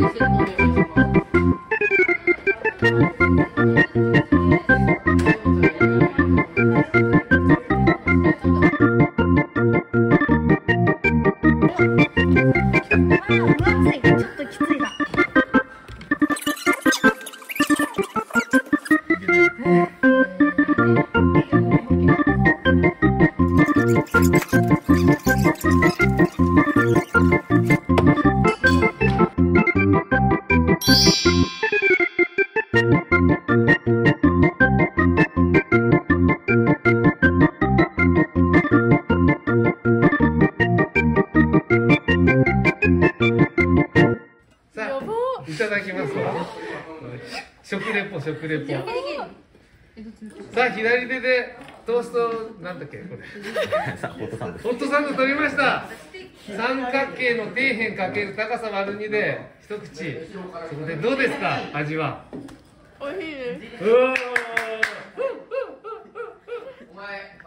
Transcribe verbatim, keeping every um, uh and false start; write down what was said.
いただきますわ。食レポ食レポ。さあ左手でトーストなんだっけこれ。 さあホットサンド。 ホットサンド取りました。三角形の底辺かける高さ割るにで一口。そこでどうですか味は。 美味しいです。 うわー。 お前